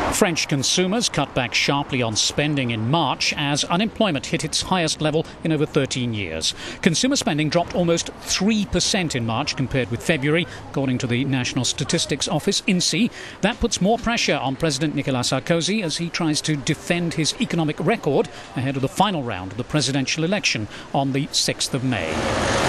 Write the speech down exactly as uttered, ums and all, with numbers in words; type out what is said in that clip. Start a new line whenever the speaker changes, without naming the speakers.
French consumers cut back sharply on spending in March as unemployment hit its highest level in over thirteen years. Consumer spending dropped almost three percent in March compared with February, according to the National Statistics Office, INSEE. That puts more pressure on President Nicolas Sarkozy as he tries to defend his economic record ahead of the final round of the presidential election on the sixth of May.